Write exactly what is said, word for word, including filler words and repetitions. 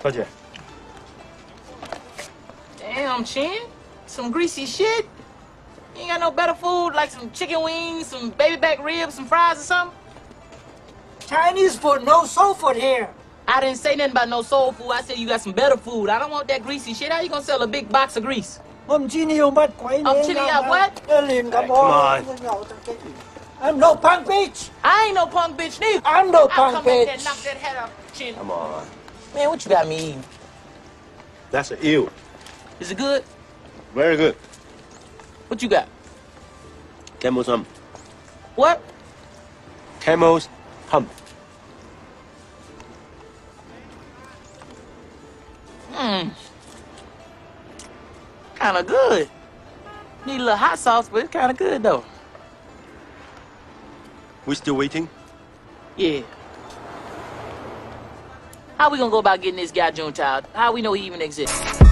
多姐。 Damn, Chin. Some greasy shit. You ain't got no better food, like some chicken wings, some baby back ribs, some fries or something? Chinese food, no soul food here. I didn't say nothing about no soul food. I said you got some better food. I don't want that greasy shit. How you gonna sell a big box of grease? Ông chi nhiều mất quấy Ông chi nhiều what? Liền cả Hey, bò. come I'm no punk bitch. I ain't no punk bitch neither. I'm no I'll punk come in there and bitch. knock that head off, Chin. Come on. Man, what you got me eating? That's an eel. Is it good? Very good. What you got? Camel's hump. What? Camel's hump. Mmm. Kinda good. Need a little hot sauce, but it's kinda good though. We still waiting? Yeah. How we gonna go about getting this guy Junetao? How we know he even exists?